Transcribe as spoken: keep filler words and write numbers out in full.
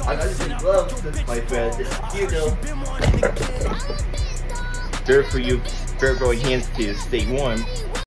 I got some gloves, my friend. You know. Better for you, better for your hands to stay warm.